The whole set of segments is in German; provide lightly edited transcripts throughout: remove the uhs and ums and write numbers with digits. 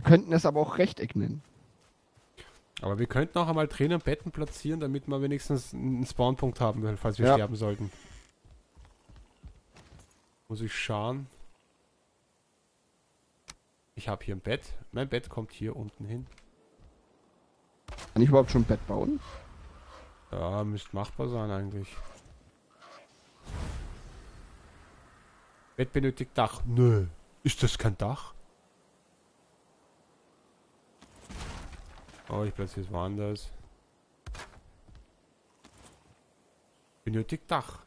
könnten es aber auch Rechteck nennen. Aber wir könnten auch einmal drinnen Betten platzieren, damit wir wenigstens einen Spawnpunkt haben, falls wir Ja. sterben sollten. Muss ich schauen. Ich habe hier ein Bett. Mein Bett kommt hier unten hin. Kann ich überhaupt schon ein Bett bauen? Ja, müsste machbar sein eigentlich. Bett benötigt Dach. Nö. Ist das kein Dach? Oh, ich platziere es woanders. Benötigt Dach.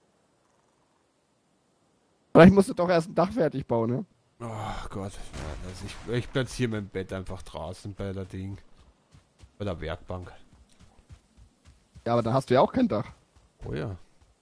Vielleicht musst du doch erst ein Dach fertig bauen, ne? Oh Gott. Ja, ich platziere mein Bett einfach draußen bei der Ding. Bei der Werkbank. Ja, aber dann hast du ja auch kein Dach. Oh ja.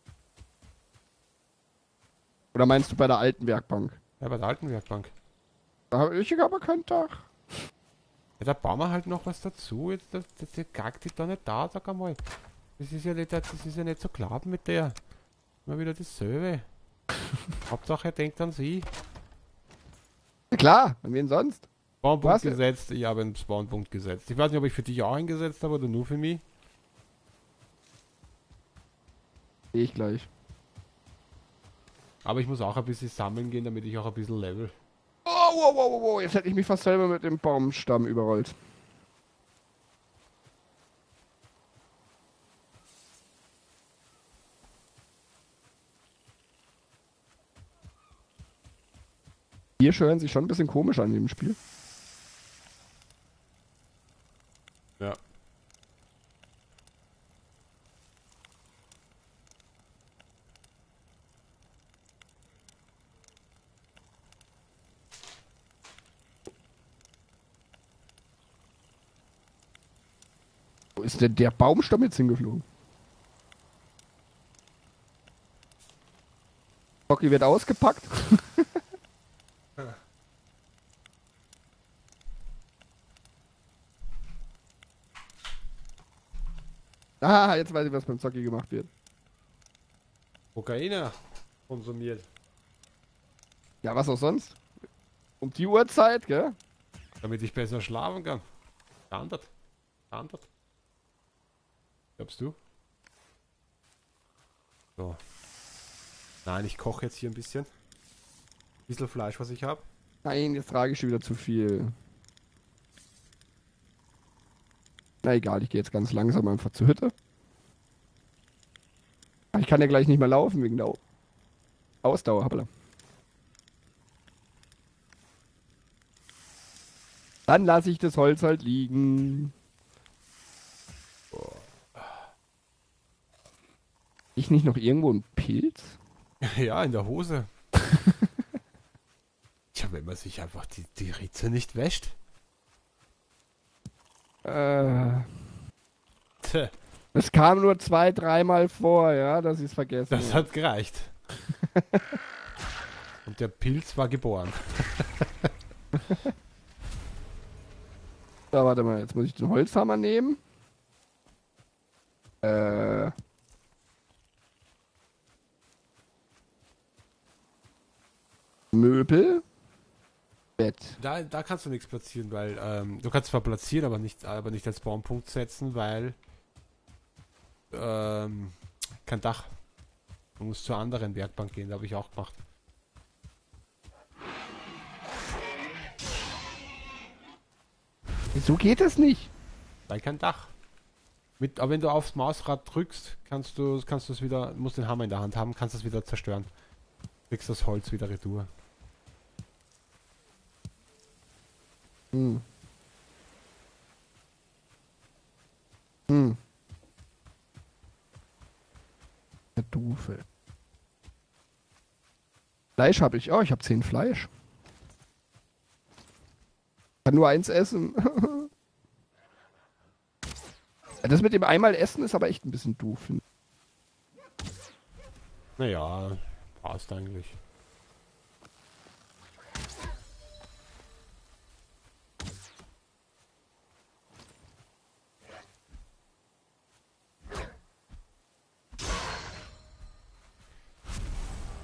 Oder meinst du bei der alten Werkbank? Ja, bei der alten Werkbank. Da habe ich aber kein Dach. Ja, da bauen wir halt noch was dazu. Jetzt, der gackt sich da nicht da, sag einmal. Das ist ja nicht so klar mit der. Immer wieder dasselbe. Hauptsache er denkt an sie. Ja klar, an wen sonst? Spawnpunkt Was? gesetzt, ich habe einen Spawnpunkt gesetzt. Ich weiß nicht, ob ich für dich auch eingesetzt habe oder nur für mich. Sehe ich gleich. Aber ich muss auch ein bisschen sammeln gehen, damit ich auch ein bisschen level. Oh, wow, wow, wow, wow. Jetzt hätte ich mich fast selber mit dem Baumstamm überrollt. Hier hören sich schon ein bisschen komisch an dem Spiel. Ja. Wo ist denn der Baumstamm jetzt hingeflogen? Rocky wird ausgepackt. Ah, jetzt weiß ich, was beim Zocki gemacht wird. Kokaine konsumiert. Ja, was auch sonst? Um die Uhrzeit, gell? Damit ich besser schlafen kann. Standard. Standard. Glaubst du? So. Nein, ich koche jetzt hier ein bisschen. Bisschen Fleisch, was ich habe. Nein, jetzt trage ich schon wieder zu viel. Na egal, ich gehe jetzt ganz langsam einfach zur Hütte. Ah, ich kann ja gleich nicht mehr laufen wegen der Ausdauer. Hoppala. Dann lasse ich das Holz halt liegen. Ich nicht noch irgendwo einen Pilz? Ja, in der Hose. Tja, wenn man sich einfach die Ritze nicht wäscht. Äh, Tja, Es kam nur 2, 3 Mal vor, ja, dass ich es vergessen das habe. hat gereicht. Und der Pilz war geboren. So, warte mal, jetzt muss ich den Holzhammer nehmen. Äh. Möbel. Bett. Da kannst du nichts platzieren, weil du kannst zwar platzieren, aber nicht als Baumpunkt setzen, weil kein Dach. Du musst zur anderen Werkbank gehen, da habe ich auch gemacht. Wieso geht das nicht? Weil kein Dach. Aber wenn du aufs Mausrad drückst, kannst du es wieder, musst den Hammer in der Hand haben, kannst es wieder zerstören. Kriegst das Holz wieder retour. Hm. Hm. Der Doofe. Fleisch habe ich. Oh, ich habe 10 Fleisch. Kann nur eins essen. Ja, das mit dem einmal essen ist aber echt ein bisschen doof. Naja, passt eigentlich.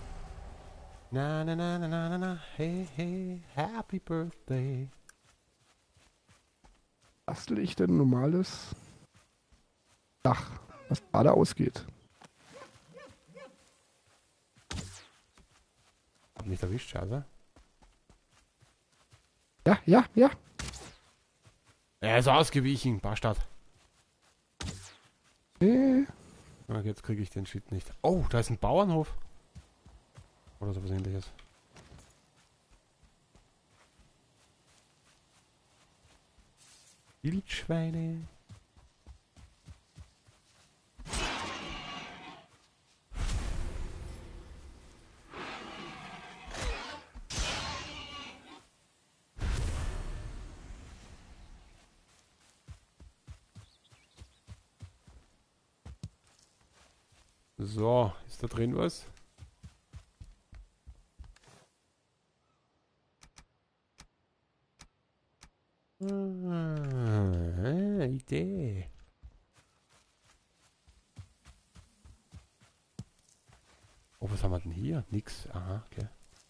Na na na na na na na, hey hey, happy birthday. bastel ich denn ein normales Dach, was gerade ausgeht? Hab nicht erwischt, scheiße. Ja, ja, ja. Er ist ausgewichen, Bastard. Ah, jetzt kriege ich den Shit nicht. Oh, da ist ein Bauernhof. Oder sowas ähnliches. Wildschweine. So, ist da drin was? Idee. Oh, was haben wir denn hier? Nix. Aha, okay.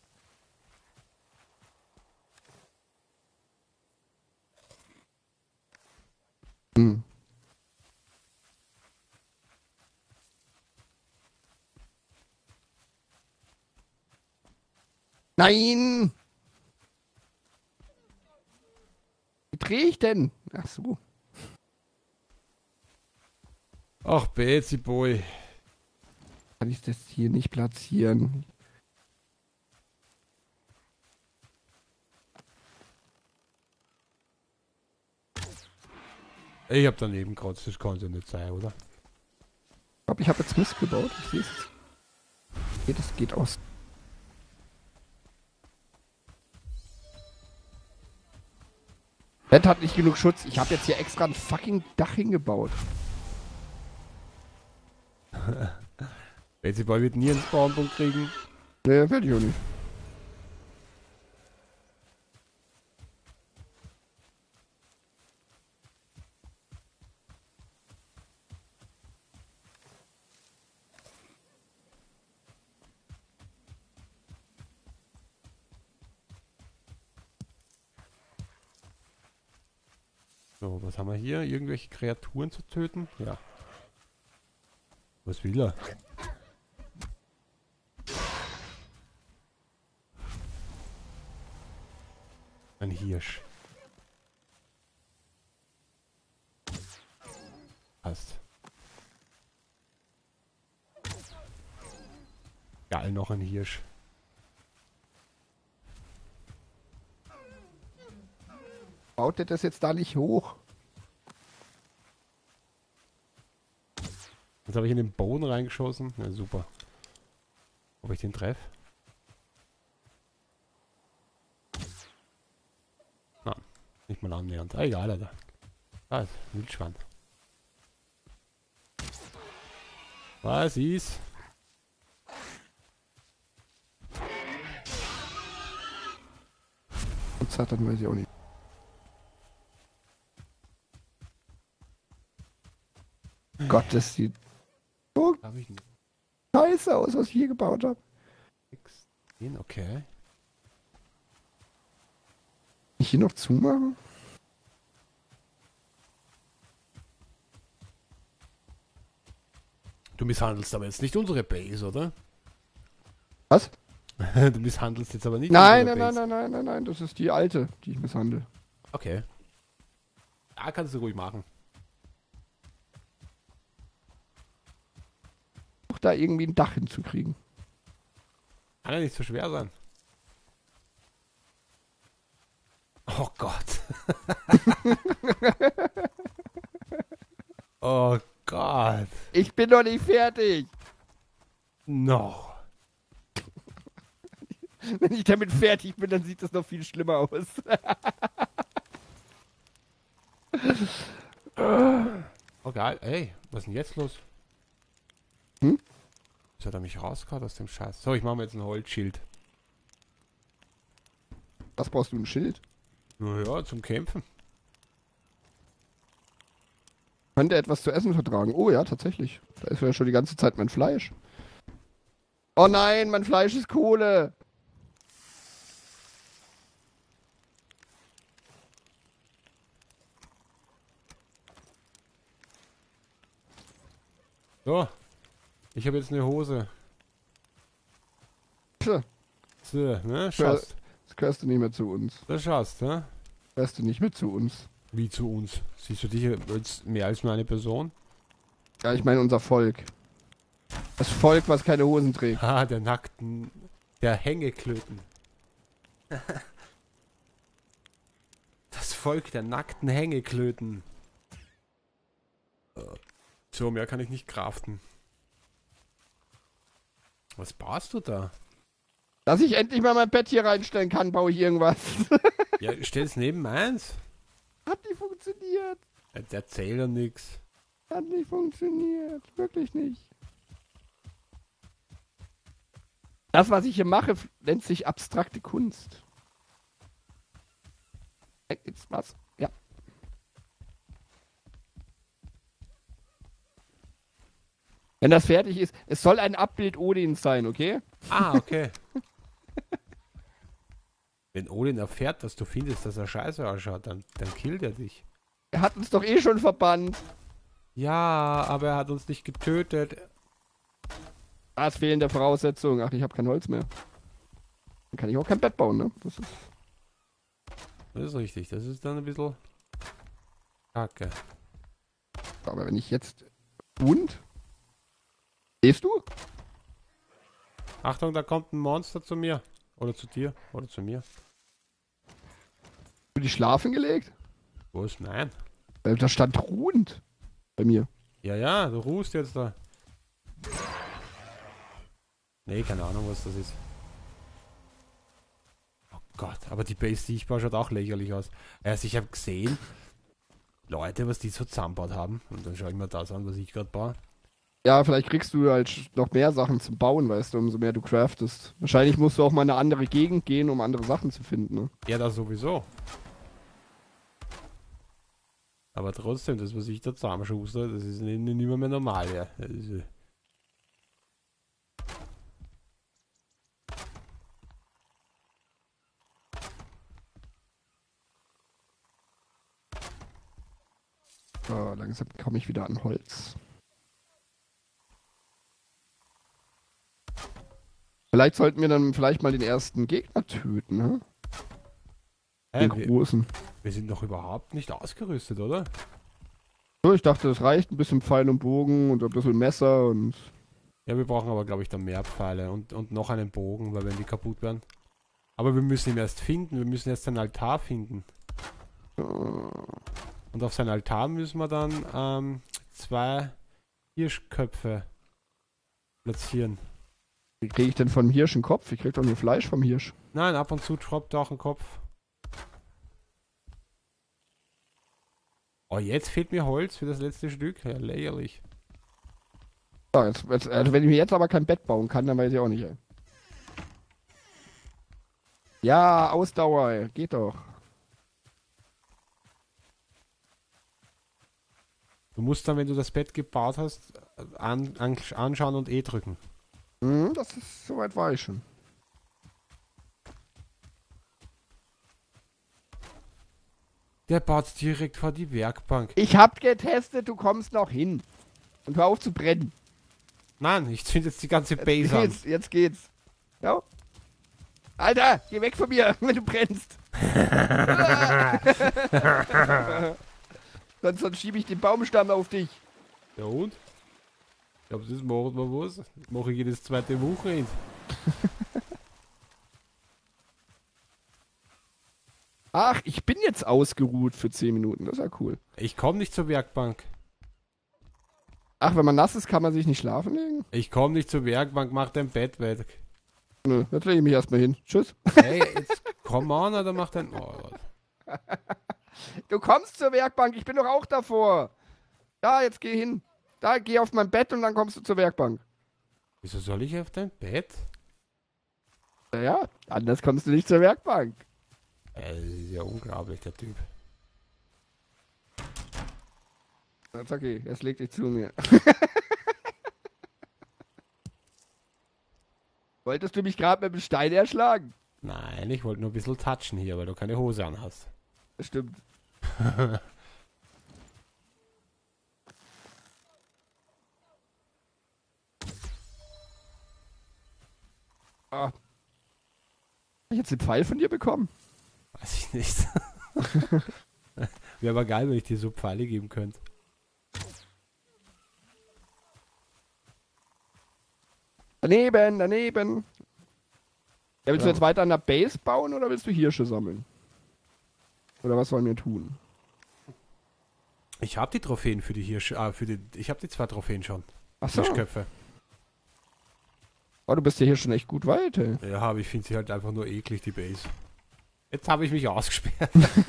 Hm. Nein! Wie drehe ich denn? Ach so. Ach, Betsy Boy. Kann ich das hier nicht platzieren? Ich hab daneben gekratzt, das kann ja nicht sein, oder? Ich glaube, ich habe jetzt Mist gebaut. Ich sehe es. Okay, das geht aus. Bett hat nicht genug Schutz. Ich habe jetzt hier extra ein fucking Dach hingebaut. Betsy Boy wird nie einen Spawnpunkt kriegen. Nee, werde ich auch nicht. So, was haben wir hier? Irgendwelche Kreaturen zu töten? Ja. Was will er? Ein Hirsch. Passt. Geil, noch ein Hirsch. Baut der das jetzt da nicht hoch? Jetzt habe ich in den Boden reingeschossen. Na super. Ob ich den treffe? Na, nicht mal annähernd. Ah, egal, Alter. Ah, ist ein Wildschwein. Was ist? Und Zeit, dann weiß ich auch nicht. Gott, das sieht so Habe ich nicht. scheiße aus, was ich hier gebaut habe. 16, okay. Kann ich hier noch zumachen? Du misshandelst aber jetzt nicht unsere Base, oder? Was? Du misshandelst jetzt aber nicht Nein, unsere nein, Base. nein, nein, nein, nein, nein, das ist die alte, die ich misshandle. Okay. Ja, kannst du ruhig machen. Auch da irgendwie ein Dach hinzukriegen. Kann ja nicht so schwer sein. Oh Gott. Oh Gott. Ich bin noch nicht fertig. No. Wenn ich damit fertig bin, dann sieht das noch viel schlimmer aus. Oh geil. Ey, was ist denn jetzt los? Hm? Jetzt hat er mich rausgehauen aus dem Scheiß. So, ich mache mir jetzt ein Holzschild. Was brauchst du, ein Schild? Naja, zum Kämpfen. Könnte etwas zu essen vertragen. Oh ja, tatsächlich. Da ist ja schon die ganze Zeit mein Fleisch. Oh nein, mein Fleisch ist Kohle. So, ich habe jetzt eine Hose. Tja, So, ne? Schaust. das gehörst du nicht mehr zu uns. Das schaust, ne? Gehörst du nicht mehr zu uns. Wie zu uns? Siehst du dich als mehr als nur eine Person? Ja, ich meine unser Volk. Das Volk, was keine Hosen trägt. Ah, der nackten... Der Hängeklöten. Das Volk der nackten Hängeklöten. So, mehr kann ich nicht craften. Was baust du da? Dass ich endlich mal mein Bett hier reinstellen kann, baue ich irgendwas. Ja, stell's neben meins. Hat nicht funktioniert. Erzähl doch nix. Hat nicht funktioniert. Wirklich nicht. Das, was ich hier mache, nennt sich abstrakte Kunst. Jetzt was? Ja. Wenn das fertig ist, es soll ein Abbild Odins sein, okay? Ah, okay. Wenn Odin erfährt, dass du findest, dass er scheiße ausschaut, dann killt er dich. Er hat uns doch eh schon verbannt. Ja, aber er hat uns nicht getötet. Das fehlende Voraussetzung. Ach, ich habe kein Holz mehr. Dann kann ich auch kein Bett bauen, ne? Das ist richtig, das ist dann ein bisschen kacke. Aber wenn ich jetzt... Und? Stehst du? Achtung, da kommt ein Monster zu mir. Oder zu dir. Oder zu mir. Hast du die schlafen gelegt? Wo ist? Nein. Da stand ruhend. Bei mir. Ja, ja, du ruhst jetzt da. Nee, keine Ahnung, was das ist. Oh Gott, aber die Base, die ich baue, schaut auch lächerlich aus. Also ich habe gesehen, Leute, was die so zusammengebaut haben. Und dann schaue ich mir das an, was ich gerade baue. Ja, vielleicht kriegst du halt noch mehr Sachen zum Bauen, weißt du, umso mehr du craftest. Wahrscheinlich musst du auch mal in eine andere Gegend gehen, um andere Sachen zu finden, ne? Ja, das sowieso. Aber trotzdem, das, was ich da zusammenschuster, das ist nicht mehr normal, ja. Das ist, So, langsam komme ich wieder an Holz. Vielleicht sollten wir dann vielleicht mal den ersten Gegner töten, ne? Den großen. wir sind doch überhaupt nicht ausgerüstet, oder? So, ich dachte, es reicht ein bisschen Pfeil und Bogen und ein bisschen Messer und... Ja, wir brauchen aber, glaube ich, dann mehr Pfeile und noch einen Bogen, weil wenn die kaputt werden. Aber wir müssen ihn erst finden, wir müssen erst einen Altar finden. Und auf seinen Altar müssen wir dann 2 Hirschköpfe platzieren. Wie kriege ich denn vom Hirsch einen Kopf? Ich krieg doch nur Fleisch vom Hirsch. Nein, ab und zu droppt auch ein Kopf. Oh, jetzt fehlt mir Holz für das letzte Stück. Ja, lächerlich. So, also wenn ich mir jetzt aber kein Bett bauen kann, dann weiß ich auch nicht, ey. Ja, Ausdauer, ey. Geht doch. Du musst dann, wenn du das Bett gebaut hast, anschauen und E drücken. Das ist, soweit war ich schon. Der baut direkt vor die Werkbank. Ich hab getestet, du kommst noch hin. Und hör auf zu brennen. Nein, ich zünd jetzt die ganze Base an. Jetzt geht's. Ja. Alter, geh weg von mir, wenn du brennst. Sonst schiebe ich den Baumstamm auf dich. Ja und? Ich glaube, das macht mal was. Das mache ich jedes zweite Wochenende. Ach, ich bin jetzt ausgeruht für 10 Minuten. Das ist ja cool. Ich komme nicht zur Werkbank. Ach, wenn man nass ist, kann man sich nicht schlafen legen? Ich komme nicht zur Werkbank, mach dein Bett weg. Nö, jetzt lege ich mich erstmal hin. Tschüss. Hey, jetzt komm an, oder mach dein... Oh Gott. Du kommst zur Werkbank, ich bin doch auch davor. Da, jetzt geh hin. Da, geh auf mein Bett und dann kommst du zur Werkbank. Wieso soll ich auf dein Bett? Ja, anders kommst du nicht zur Werkbank. Das ist ja unglaublich, der Typ. Das ist okay, jetzt leg dich zu mir. Wolltest du mich gerade mit dem Stein erschlagen? Nein, ich wollte nur ein bisschen touchen hier, weil du keine Hose anhast. Das stimmt. ich jetzt den Pfeil von dir bekommen? Weiß ich nicht. Wäre aber geil, wenn ich dir so Pfeile geben könnte. Daneben, daneben. Ja, willst du Ja. jetzt weiter an der Base bauen oder willst du Hirsche sammeln? Oder was sollen wir tun? Ich habe die Trophäen für die Hirsche, ich habe die 2 Trophäen schon. Achso. Hirschköpfe. Oh, du bist ja hier schon echt gut weit, ey. Ja, aber ich finde sie halt einfach nur eklig, die Base. Jetzt habe ich mich ausgesperrt.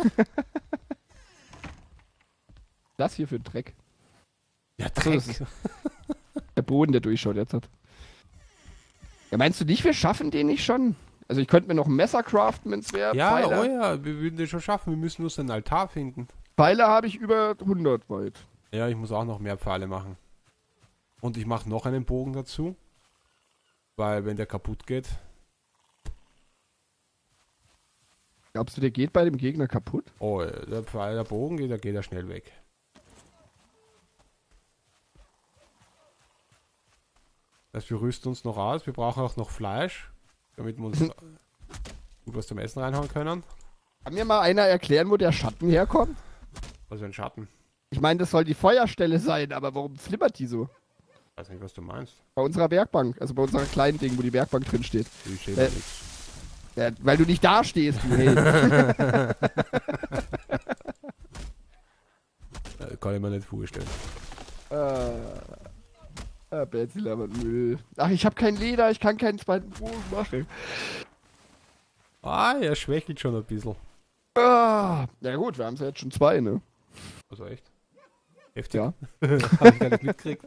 Das hier für ein Dreck. Ja, Achso, Dreck. das ist der Boden, der durchschaut jetzt hat. Ja, meinst du nicht, wir schaffen den nicht schon? Also ich könnte mir noch ein Messer craften, wenn es wäre. Ja, Pfeile. oh ja, wir würden den schon schaffen. Wir müssen nur so einen Altar finden. Pfeile habe ich über 100 weit. Ja, ich muss auch noch mehr Pfeile machen. Und ich mache noch einen Bogen dazu. Weil wenn der kaputt geht. Glaubst du, der geht bei dem Gegner kaputt? Oh, der Bogen geht, da geht er schnell weg. Das heißt, wir rüsten uns noch aus. Wir brauchen auch noch Fleisch. Damit wir uns gut was zum Essen reinhauen können. Kann mir mal einer erklären, wo der Schatten herkommt? Was für ein Schatten. Ich meine, das soll die Feuerstelle sein, aber warum flimmert die so? Weiß nicht, was du meinst. Bei unserer Werkbank, also bei unserer kleinen Ding, wo die Werkbank drin steht. Ich sehe da nichts. Ja, weil du nicht da stehst, du Held. Kann ich mir nicht vorstellen. Betsy labert Müll. Ach, ich habe kein Leder, ich kann keinen zweiten Bogen machen. Ah, er schwächelt schon ein bisschen. Ah, ja gut, wir haben es ja jetzt schon 2, ne? Also echt? Heftig. Ja. Hab ich gar nicht mitgekriegt.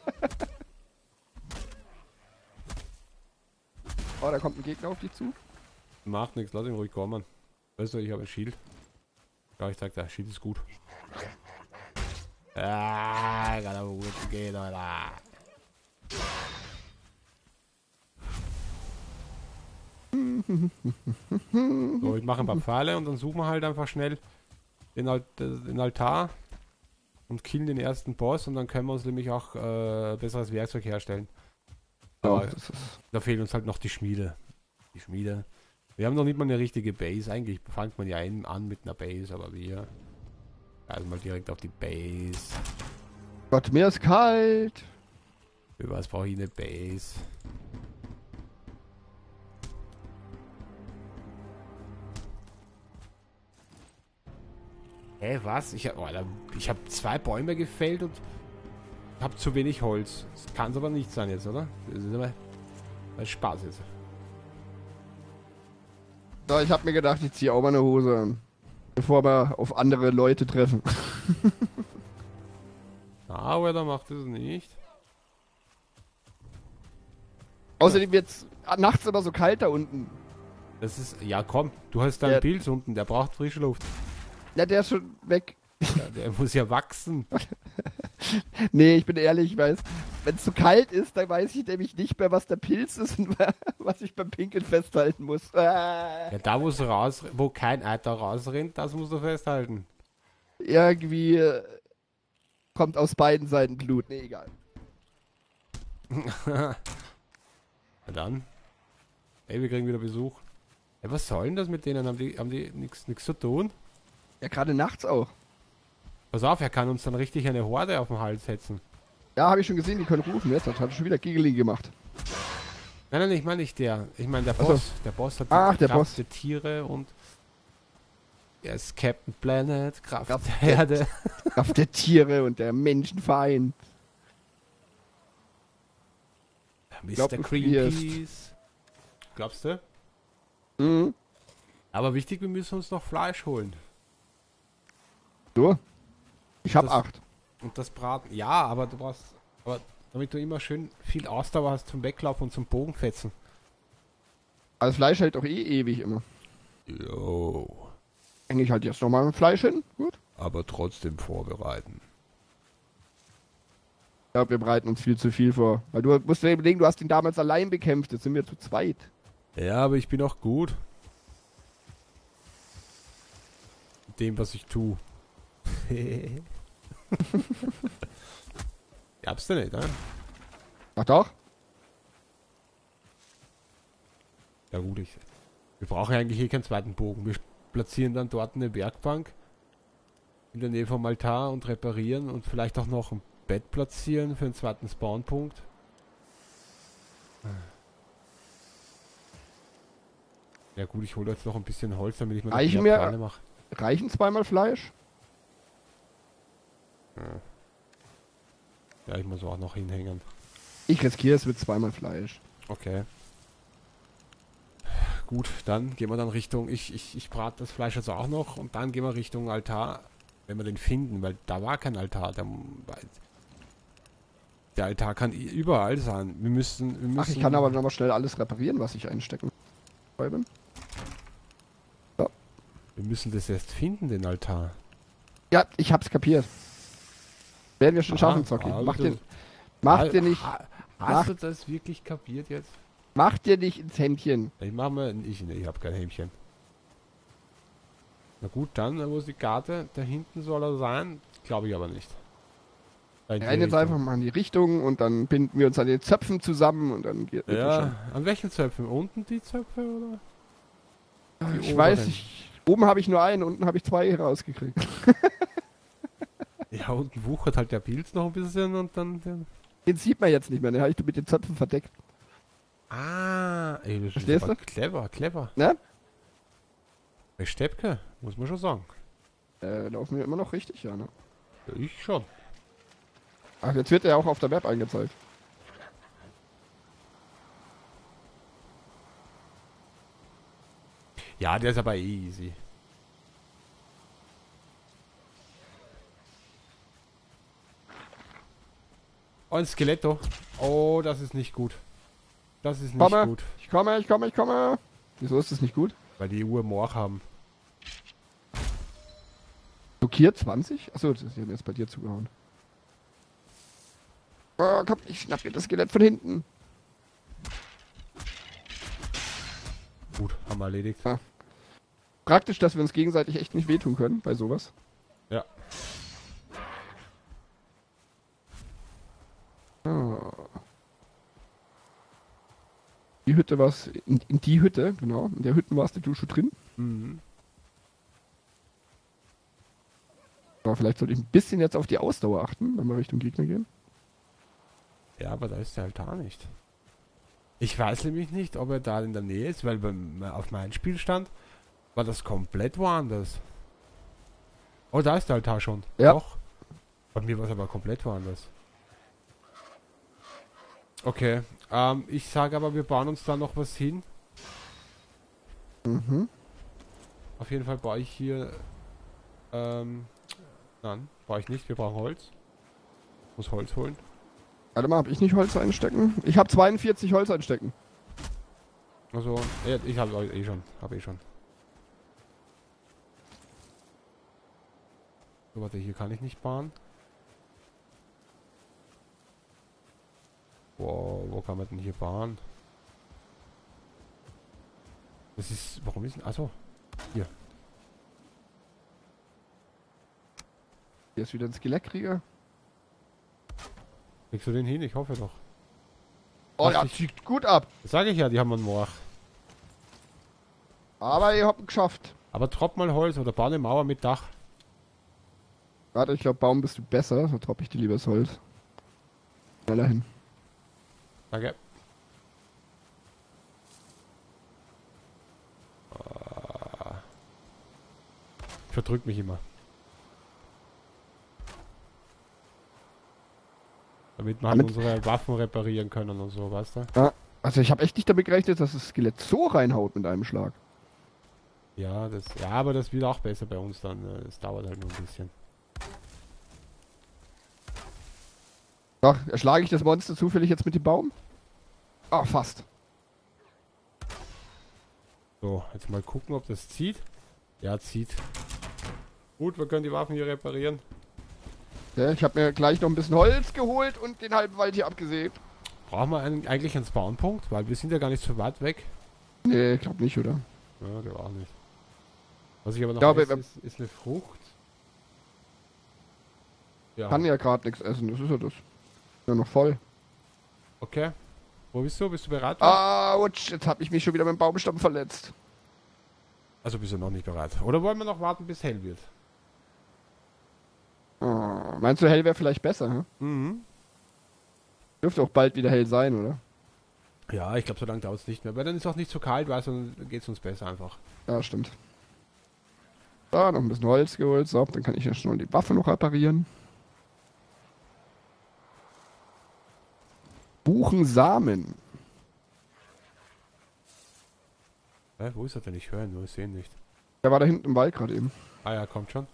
Oh, da kommt ein Gegner auf dich zu. Macht nichts, lass ihn ruhig kommen. Weißt du, ich habe ein Schild. Ja, ich sag, der Schild ist gut. Ah, kann aber gut gehen, Alter. So, ich mache ein paar Pfeile und dann suchen wir halt einfach schnell den Altar und killen den ersten Boss und dann können wir uns nämlich auch besseres Werkzeug herstellen. Ja, Aber das ist da fehlt uns halt noch die Schmiede. Die Schmiede. Wir haben noch nicht mal eine richtige Base. Eigentlich fängt man ja an mit einer Base, aber wir also mal direkt auf die Base. Gott, mir ist kalt. Für was brauche ich eine Base? Hä, was? Ich habe 2 Bäume gefällt und habe zu wenig Holz. Das kann es aber nicht sein jetzt, oder? Das ist aber Spaß jetzt. So, ich habe mir gedacht, ich ziehe auch mal eine Hose an. Bevor wir auf andere Leute treffen. Aber da macht es nicht. Außerdem wird's nachts immer so kalt da unten. Das ist. Ja, komm, du hast deinen Ja. Pilz unten, der braucht frische Luft. Ja, der ist schon weg. Ja, der muss ja wachsen. Nee, ich bin ehrlich, ich weiß, wenn es zu kalt ist, dann weiß ich nämlich nicht mehr, was der Pilz ist und was ich beim Pinkeln festhalten muss. Ja, da wo kein Eiter rausrennt, das musst du festhalten. Irgendwie kommt aus beiden Seiten Blut. Nee, egal. Na dann. Ey, wir kriegen wieder Besuch. Ey, was soll denn das mit denen? Haben die nichts zu tun? Ja, gerade nachts auch. Pass auf, er kann uns dann richtig eine Horde auf den Hals setzen. Ja, habe ich schon gesehen, die können rufen. Jetzt hat er schon wieder Giggling gemacht. Nein, ich meine nicht der. Ich meine der Ach so. Boss. Der Boss hat Ach, der Kraft Boss. der Tiere und er ist Captain Planet, Kraft Kraft der Erde. Kraft der Tiere und der Menschenfeind. Mr. du Greenpeace. Glaubst du? Mhm. Aber wichtig, wir müssen uns noch Fleisch holen. So. Ich hab Das- 8. Und das Braten. Ja, aber du brauchst. Aber damit du immer schön viel Ausdauer hast zum Weglaufen und zum Bogenfetzen. Also Fleisch hält doch eh ewig immer. Jo. Hänge ich halt jetzt nochmal mit Fleisch hin. Gut. Aber trotzdem vorbereiten. Ich glaube, wir bereiten uns viel zu viel vor. Weil du musst dir überlegen, du hast ihn damals allein bekämpft. Jetzt sind wir zu zweit. Ja, aber ich bin auch gut. Mit dem, was ich tue. Gab's denn nicht, ne? Ach doch? Ja gut, Wir brauchen ja eigentlich eh keinen zweiten Bogen. Wir platzieren dann dort eine Werkbank in der Nähe vom Altar und reparieren und vielleicht auch noch ein Bett platzieren für einen zweiten Spawnpunkt. Ja gut, ich hole jetzt noch ein bisschen Holz, damit ich mir noch Reichen mehr mir- Pfeile mache. Reichen zweimal Fleisch? Ja, ich muss auch noch hinhängen. Ich riskiere es mit zweimal Fleisch. Okay. Gut, dann gehen wir dann Richtung, ich brate das Fleisch jetzt auch noch und dann gehen wir Richtung Altar, wenn wir den finden, weil da war kein Altar. Der Altar kann überall sein. Wir müssen Ach, ich kann aber nochmal schnell alles reparieren, was ich einstecken bin. wir müssen das erst finden, den Altar. Ja, ich hab's kapiert. Werden wir schon schaffen, Zocki. Mach dir nicht Hast du das wirklich kapiert jetzt? ins Händchen. Ich habe kein Hämchen. Na gut, dann, wo ist die Karte? Da hinten soll er sein. Glaube ich aber nicht. Wir rennen jetzt einfach mal in die Richtung und dann binden wir uns an den Zöpfen zusammen und dann geht das schon. Ja, an welchen Zöpfen? Unten die Zöpfe oder? Die Ich oberen? weiß, oben habe ich nur einen, unten habe ich zwei rausgekriegt. Ja, unten wuchert halt der Pilz noch ein bisschen und dann. Den sieht man jetzt nicht mehr, den habe ich mit den Zöpfen verdeckt. Ey, das Verstehst ist aber du? clever. Ne? Bei Steppke, muss man schon sagen. Laufen wir immer noch richtig, ja, ne? Ich schon. Ach, jetzt wird er auch auf der Map angezeigt. Ja, der ist aber eh easy. Oh, ein Skeletto. Oh, das ist nicht gut. Das ist nicht gut. Ich komme. Wieso ist das nicht gut? Weil die Uhr Morch haben. Blockiert 20? Achso, das ist jetzt bei dir zugehauen. Oh, komm, ich schnapp mir das Skelett von hinten. Gut, haben wir erledigt. Ja. Praktisch, dass wir uns gegenseitig echt nicht wehtun können bei sowas. Ja. Ah. Die Hütte war's. In die Hütte, genau. In der Hütte warst du schon drin. Mhm. Aber vielleicht sollte ich ein bisschen jetzt auf die Ausdauer achten, wenn wir Richtung Gegner gehen. Ja, aber da ist der Altar nicht. Ich weiß nämlich nicht, ob er da in der Nähe ist, weil auf meinem Spielstand war das komplett woanders. Oh, da ist der Altar schon. Ja. Doch. Bei mir war es aber komplett woanders. Okay, ich sage aber, wir bauen uns da noch was hin. Mhm. Auf jeden Fall baue ich hier... nein, baue ich nicht, wir brauchen Holz. Muss Holz holen. Warte mal, hab ich nicht Holz einstecken? Ich habe 42 Holz einstecken. Also, ja, ich habe eh schon. So, warte, hier kann ich nicht bauen. Wow, wo kann man denn hier bauen? Das ist, warum ist denn, achso, hier. Hier ist wieder ein Skelettkrieger. Kriegst du den hin? Ich hoffe doch. Oh, Ach, ja, ich- zieht gut ab. Das sage ich ja, die haben einen Morch. Aber ihr habt ihn geschafft. Aber dropp mal Holz oder bau eine Mauer mit Dach. Warte, ich glaube, Baum bist du besser. So droppe ich dir lieber das Holz. Schneller hin. Danke. Ich verdrück mich immer. Damit wir halt unsere Waffen reparieren können und so, weißt du? Ja, also ich habe echt nicht damit gerechnet, dass das Skelett so reinhaut mit einem Schlag. Ja, aber das wird auch besser bei uns dann. Es dauert halt nur ein bisschen. Ach, erschlage ich das Monster zufällig jetzt mit dem Baum? Ah, fast. So, jetzt mal gucken, ob das zieht. Ja, zieht. Gut, wir können die Waffen hier reparieren. Ja, ich habe mir gleich noch ein bisschen Holz geholt und den halben Wald hier abgesägt. Brauchen wir eigentlich einen Spawnpunkt? Weil wir sind ja gar nicht so weit weg. Nee, ich glaube nicht, oder? Ja, der auch nicht. Was ich aber noch Ja, esse, ist eine Frucht. Ja. Kann ja gerade nichts essen, das ist ja das. Ja, noch voll. Okay. Wo bist du? Bist du bereit? Autsch, jetzt habe ich mich schon wieder mit dem Baumstamm verletzt. Also bist du noch nicht bereit. Oder wollen wir noch warten, bis hell wird? Oh, meinst du, hell wäre vielleicht besser, hm? Mhm. Dürfte auch bald wieder hell sein, oder? Ja, ich glaube, so lange dauert es nicht mehr. Weil dann ist es auch nicht so kalt, weißt du, dann geht es uns besser einfach. Ja, stimmt. So, noch ein bisschen Holz geholt. So, dann kann ich ja schon die Waffe noch reparieren. Buchensamen. Wo ist er denn? Ich höre ihn nur, ich sehe ihn nicht. Der war da hinten im Wald gerade eben. Ah ja, kommt schon.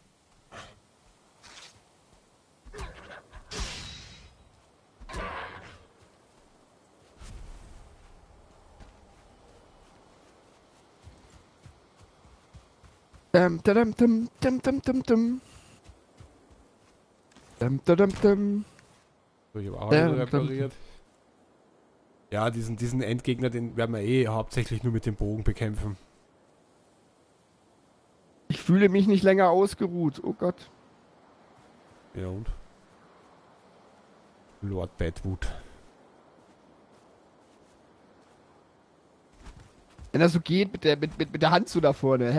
Dum, dum, dum, dum, dum, dum, dum. Dum, dum, dum, dum. So, ich habe auch wieder repariert. Ja, diesen Endgegner, den werden wir eh hauptsächlich nur mit dem Bogen bekämpfen. Ich fühle mich nicht länger ausgeruht. Oh Gott. Ja und? Lord Badwood. Wenn das so geht mit der Hand so da vorne.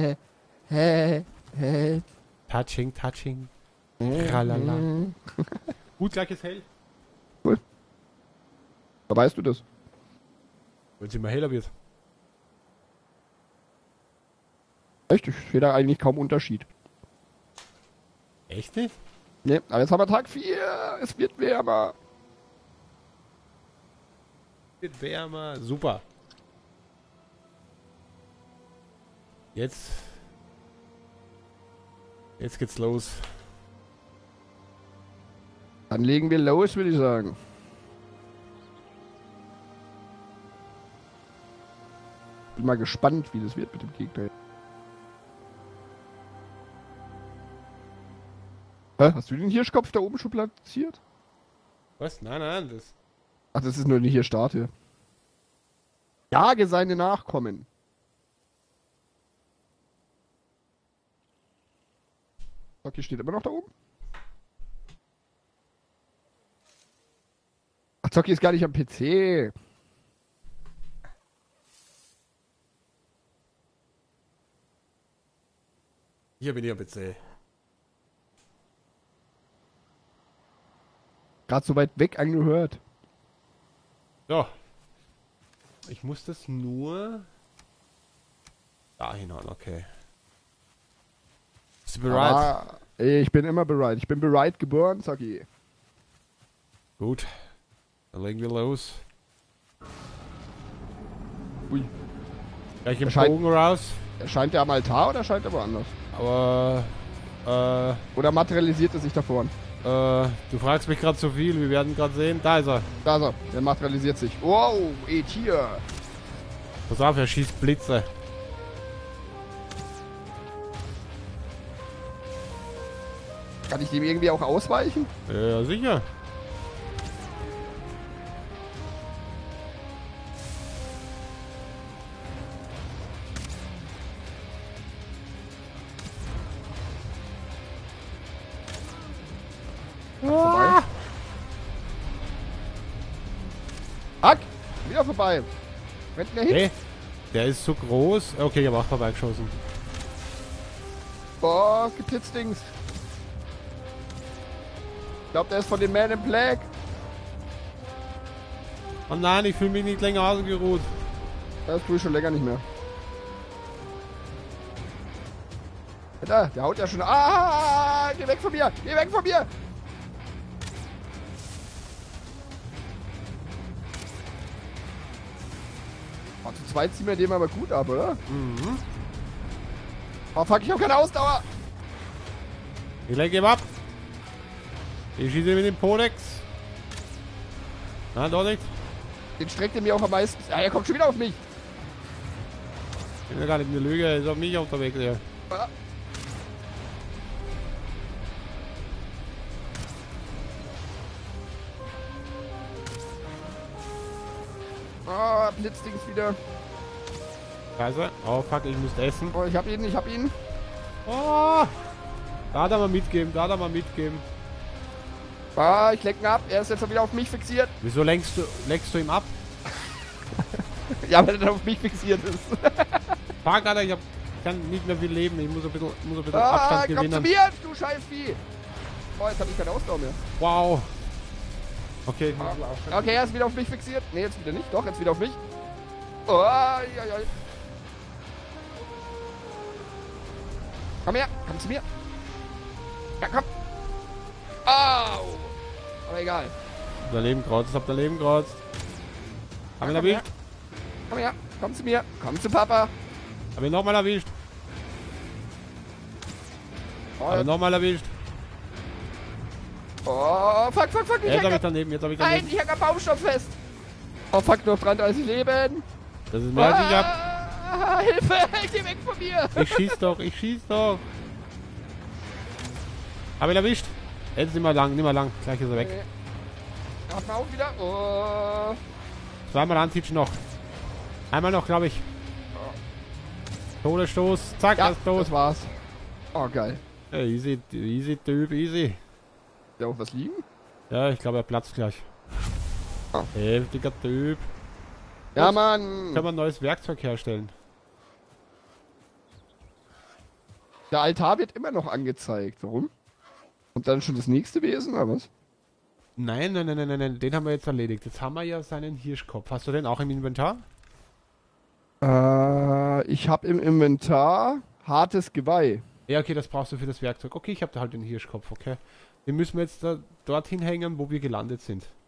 Hä. Touching. Tralala. Gut, gleich ist hell. Cool. Da weißt du das. Wenn es immer heller wird. Echt? Ich sehe da eigentlich kaum Unterschied. Echt nicht? Ne, aber jetzt haben wir Tag 4. Es wird wärmer. Wird wärmer. Super. Jetzt geht's los. Dann legen wir los, würde ich sagen. Bin mal gespannt, wie das wird mit dem Gegner. Hä? Hast du den Hirschkopf da oben schon platziert? Was? Nein, das. Ach, das ist nur eine Hirschstatue. Jage seine Nachkommen. Okay, steht immer noch da oben. Ach, Zocki ist gar nicht am PC. Hier bin ich am PC. Gerade so weit weg angehört. So. Ich muss das nur da hinein, okay. Bist du bereit? Aber ich bin immer bereit. Ich bin bereit geboren, Zocki. Gut. Dann legen wir los. Ui. Gleich im Erscheint- Bogen raus. Erscheint der am Altar oder erscheint er woanders? Aber Oder materialisiert er sich da vorne? du fragst mich gerade zu viel, wir werden gerade sehen. Da ist er. Da ist er. Der materialisiert sich. Wow, Tier. Pass auf, er schießt Blitze. Kann ich dem irgendwie auch ausweichen? Ja, sicher. Vorbei. Hack! Wieder vorbei. Rennt mir hin. Hey, der ist so groß. Okay, er war vorbeigeschossen. Boah, Geblitzdings. Ich glaube, der ist von den Man in Black. Oh nein, ich fühle mich nicht länger ausgeruht. Das tue ich schon länger nicht mehr. Alter, der haut ja schon. Ah! Geh weg von mir! Geh weg von mir! Oh, zu zweit ziehen wir dem aber gut ab, oder? Mhm. Oh fuck, ich hab keine Ausdauer! Ich lenke ihm ab. Ich schieße mit dem Polex. Nein, doch nicht. Den streckt er mir auch am meisten. Ah, er kommt schon wieder auf mich! Ich bin ja gar nicht eine Lüge, er ist auf mich unterwegs. Ja. Ah. Ah, Blitzdings wieder. Scheiße. Oh fuck, ich muss essen. Oh, ich hab ihn, ich hab ihn. Oh! Da hat er mal mitgeben, Ah, ich lenke ihn ab. Er ist jetzt wieder auf mich fixiert. Wieso lenkst du ihm ab? Ja, weil er dann auf mich fixiert ist. Fahr gerade, ich kann nicht mehr viel leben. Ich muss ein bisschen Ah, Abstand komm zu gewinnen. mir, du Scheißvieh! Oh, jetzt habe ich keine Ausdauer mehr. Wow. Okay, ich muss ein bisschen Abstand. Okay, er ist wieder auf mich fixiert. Ne, jetzt wieder nicht. Doch, jetzt wieder auf mich. Oh, ja, ja. Komm her, komm zu mir. Ja, komm. Au. Aber egal. Daneben kreuzt, hab daneben kreuzt. Hab ihn Ja, komm her. erwischt. Komm her, komm zu mir. Komm zu Papa. Hab ihn nochmal erwischt. Hab ihn nochmal erwischt. Oh, fuck. Jetzt hab ich daneben, jetzt hab ich Nein, daneben. ich häng am Baumstoff fest. Oh, fuck, nur 33 Leben. Das ist mehr als ich hab. Hilfe, geh weg von mir. Ich schieß doch, ich schieß doch. Hab ihn erwischt. Jetzt nicht mehr lang. Gleich ist er weg. Okay. Hat man auch wieder. Oh. Zweimal antitschen noch. Einmal noch, glaube ich. Todesstoß. Zack, Ja, er ist tot. das war's. Oh, geil. Ja, easy, Typ, easy. Da auch was liegen? Ja, ich glaube, er platzt gleich. Ah. Heftiger Typ. Ja, Können Mann. wir ein neues Werkzeug herstellen? Der Altar wird immer noch angezeigt. Warum? Und dann schon das nächste Wesen, oder was? Nein, den haben wir jetzt erledigt. Jetzt haben wir ja seinen Hirschkopf. Hast du den auch im Inventar? Ich habe im Inventar hartes Geweih. Ja, okay, das brauchst du für das Werkzeug. Okay, ich habe da halt den Hirschkopf, okay. Den müssen wir jetzt da dorthin hängen, wo wir gelandet sind.